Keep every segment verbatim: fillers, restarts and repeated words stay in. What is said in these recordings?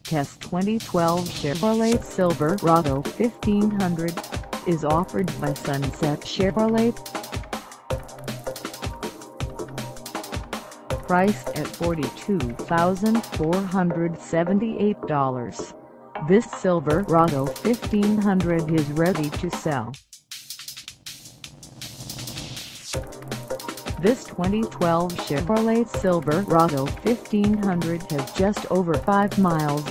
This twenty twelve Chevrolet Silverado fifteen hundred is offered by Sunset Chevrolet. Priced at forty-two thousand four hundred seventy-eight dollars, this Silverado fifteen hundred is ready to sell. This twenty twelve Chevrolet Silverado fifteen hundred has just over five miles.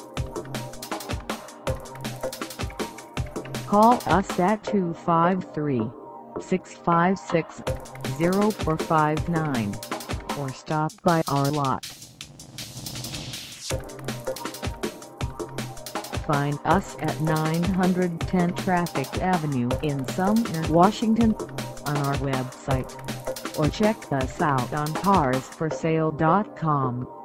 Call us at two five three, six five six, zero four five nine or stop by our lot. Find us at nine ten Traffic Avenue in Sumner, Washington, on our website, or check us out on cars for sale dot com.